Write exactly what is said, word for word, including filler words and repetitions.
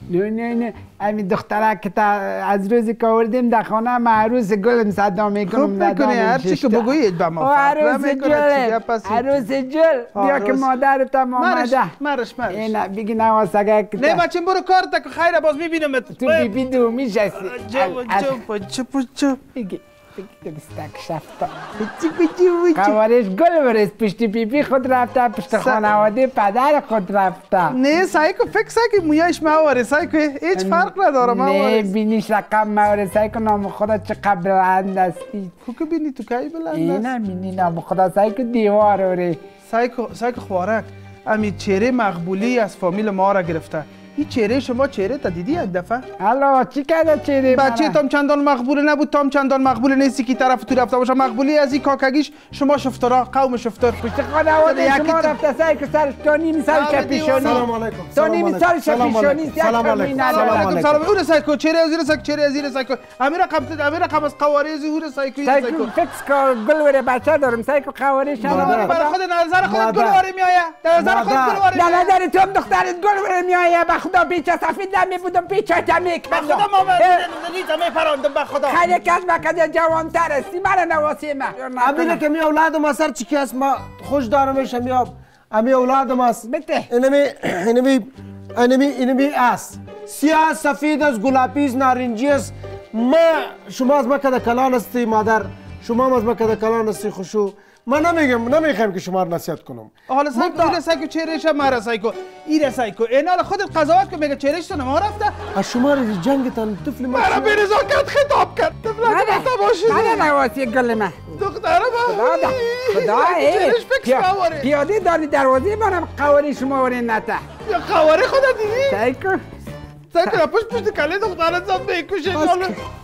نه نه نه همین دختره که تا از روزی که آوردیم در خانه ما عروس گلم صدا میکنم. خوب میکنی هر چی که بگویید با ما عروس جل عروس جل بیا که مادرت هم آمده. مرش مرش اینا بگی نواسگه که نه بچه برو کار تا که خیره باز میبینم تو بی بی دو میشستی. چپ چپ چپ بگی بگی دستک شفتا قوارش گل برس پشتی پی پی خود رفته پشت خانواده پدر خود رفته. نه سایکو فکر سایکو مویایش مواره سایکو هیچ فرق نداره مواره. نه بینیش رقم مواره سایکو نام خدا چقدر بلند استی. تو که بینی تو کی بلند است؟ نه بینی نام خدا سایکو دیوار اوره. سایکو سایکو خوارک امی چهره مقبولی از فامیل ما را گرفته. این چهره شما چهره تا دیدی یک دفعه؟ الو چی کرده چهره مرا؟ بچه تام چندان مقبول نبود تام چندان مقبول نیستی که طرف تو رفته باشه مقبولی از این کاکگیش شما شفترا قوم شفتر پشت خانواده شما رفته سعی که سرش تو نیمی سر چپیشونی سلام علیکم تو نیمی سر چپیشونی سلام علیکم سلام علیکم سلام اون سایکو چهره از زیر سایکو چهره از زیر سایکو امیر رقم امیر رقم از قوارض هور سایکو سایکو فکس کار گل وره بچه دارم سایکو قوارض شما برای خود نظر خودت گل واره میآید نظر خودت گل واره در نظر تو هم دخترت گل وره میآید به خدا بیچه سفید نمی بودم پیچه تمیک به خدا ما نیزم میپراندم به خدا خیلی کس مکده جوانتر استی مرا نواسی ما امیر که می اولادم است هر چی که است ما خوش دارمش همی امی اولادم است بته اینمی اینمی اینمی اینمی است سیاه سفید است گلابی است نارنجی است ما شما از مکه کلان هستی مادر شما از مکه کلان هستی خوشو من نمیگم نمیخوام که شما رو نصیحت کنم حالا سایکو این سایکو چهرهش مرا سایکو این سایکو اینا حالا خودت قضاوت کن میگه چهرهش تو نما رفته از شما رو جنگتان طفل ما مرا به نزاکت خطاب کرد طفل تا باشید من نواسی گل ما دخترم خدا خدا ای پیاده داری دروازه منم قواری شما وری نته یا قواری خدا دیدی سایکو سایکو پشت پشت کله دخترت زد میکشه